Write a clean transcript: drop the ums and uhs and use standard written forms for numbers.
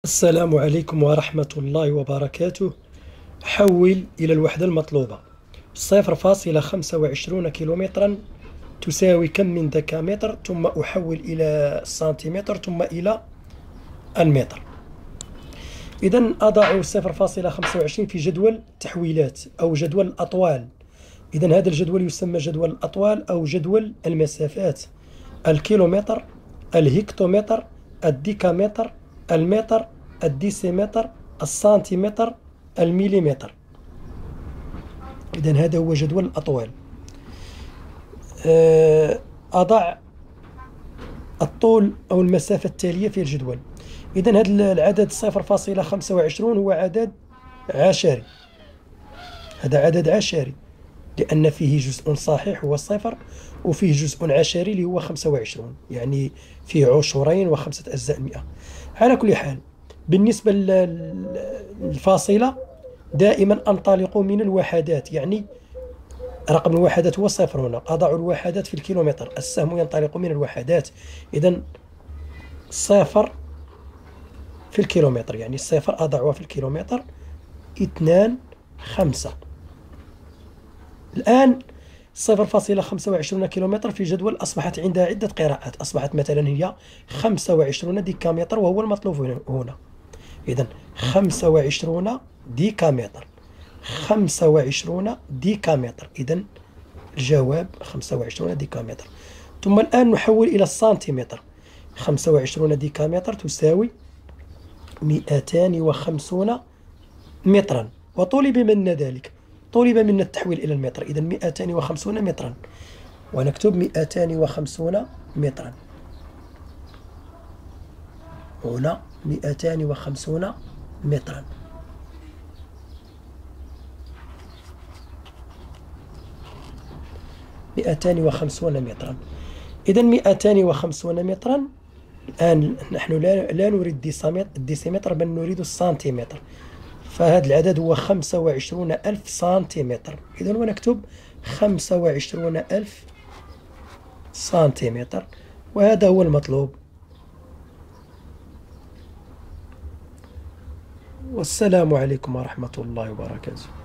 السلام عليكم ورحمة الله وبركاته. حول إلى الوحدة المطلوبة. 0.25 كيلومترا تساوي كم من دكامتر، ثم أحول إلى سنتيمتر ثم إلى المتر. إذن أضع 0.25 في جدول التحويلات أو جدول الأطوال. إذن هذا الجدول يسمى جدول الأطوال أو جدول المسافات: الكيلومتر، الهكتومتر، الديكامتر، المتر، الديسيمتر، السنتيمتر، المليمتر. إذن هذا هو جدول الأطوال. أضع الطول أو المسافة التالية في الجدول. إذن هذا العدد 0.25 هو عدد عشري. هذا عدد عشري لأن فيه جزء صحيح هو الصفر، وفيه جزء عشري اللي هو 25، يعني فيه عشرين وخمسة أجزاء 100. على كل حال، بالنسبة للفاصلة دائما أنطلق من الوحدات، يعني رقم الوحدات هو صفر. هنا أضع الوحدات في الكيلومتر، السهم ينطلق من الوحدات. إذن صفر في الكيلومتر، يعني الصفر أضعها في الكيلومتر 2 5. الآن 0.25 كيلومتر في جدول أصبحت عندها عدة قراءات. أصبحت مثلا هي 25 ديكامتر، وهو المطلوب هنا. إذن 25 ديكامتر، 25 ديكامتر. إذن الجواب 25 ديكامتر. ثم الآن نحول إلى السنتيمتر. 25 ديكامتر تساوي 250 مترا، وطلب منا ذلك، طلب منا التحويل إلى المتر. إذن 250 مترا، ونكتب 250 مترا. هنا 250 مترا. إذن 250 مترا. الآن نحن لا نريد الديسيمتر، بل نريد السنتيمتر. فهذا العدد هو 25,000 سنتيمتر. إذن ونكتب 25,000 سنتيمتر، وهذا هو المطلوب. والسلام عليكم ورحمة الله وبركاته.